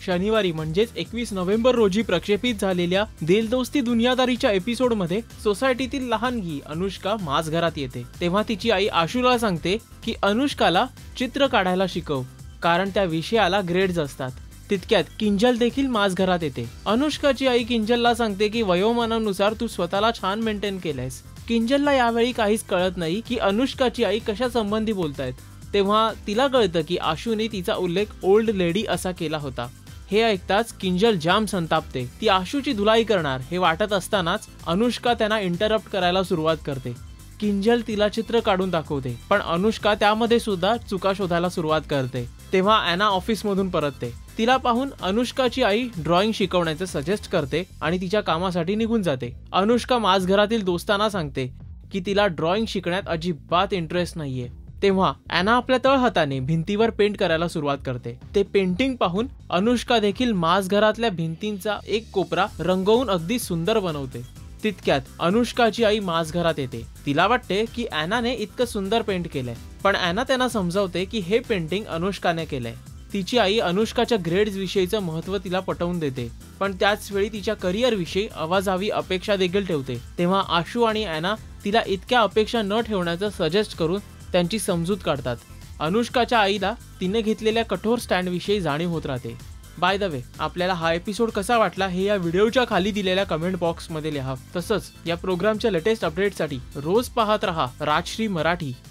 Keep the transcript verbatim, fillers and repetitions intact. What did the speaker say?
शनिवारी म्हणजेच एकवीस नोव्हेंबर रोजी प्रक्षेपित झालेल्या दिल दोस्ती दुनियादारीच्या एपिसोड मध्ये सोसायटीतील लहानगी अनुष्का माझ घरात येते, तेव्हा तिची आई आशूला सांगते की अनुष्काला चित्र काढायला शिकव, कारण त्या विषयाला ग्रेड्स असतात। तितक्यात किंजल देखील माझ घरात येते। अनुष्काची आई किंजलला सांगते की वयोमानानुसार तू स्वतःला छान मेंटेन केलंयस। किंजलला यावेळी काहीच कळत नाही की अनुष्काची आई कशा संबंधी बोलतायत, तेव्हा तिला कळतं की आशूने तिचा उल्लेख ओल्ड लेडी असा केला होता। हे ऐकताच किंजल जाम संतापते। ती आशूची धुलाई करणार हे वाटत असतानाच अनुष्का त्यांना इंटरप्ट करायला सुरुवात करते। किंजल तिला चित्र काढून दाखवते, पण अनुष्का त्यामध्ये सुद्धा चुका शोधायला सुरुवात करते। तेव्हा ॲना ऑफिस मधून परतते। तिला पाहून अनुष्काची आई ड्रॉइंग शिकवण्याचे सजेस्ट करते आणि तिच्या कामासाठी निघून जाते। अनुष्का माझ घरातील दोस्तांना सांगते की तिला ड्रॉइंग शिकण्यात अजिबात इंटरेस्ट नाहीये। तेव्हा ॲना आपल्या तळहाताने भिंतीवर पेंट करायला सुरुवात करते। ते पेंटिंग पाहून अनुष्का देखील माझ घरातल्या भिंतींचा एक कोपरा रंगवून अगदी सुंदर बनवते। तितक्यात अनुष्काची आई माझ घरात येते। तिला वाटते की ॲनाने इतकं सुंदर पेंट केलंय, पण ॲना त्यांना समजावते की हे पेंटिंग अनुष्काने केलंय। तिची आई अनुष्काच्या ग्रेड्स विषयीचं महत्त्व तिला पटवून देते, पण त्याच वेळी तिच्या करिअर विषयी आवाजावी अपेक्षा देखील ठेवते। तेव्हा आशू आणि ॲना तिला इतक्या अपेक्षा न ठेवण्याचं सजेस्ट करून त्यांची समजूत काढतात। अनुष्काच्या आईला तिने घेतलेल्या कठोर स्टँड विषयी जाणीव होत राहते। बाय द वे, आपल्याला हा एपिसोड कसा वाटला हे या व्हिडिओच्या खाली दिलेल्या कमेंट बॉक्स मध्ये लिहा। तसंच या प्रोग्रामच्या लेटेस्ट अपडेटसाठी रोज पाहत रहा राजश्री मराठी।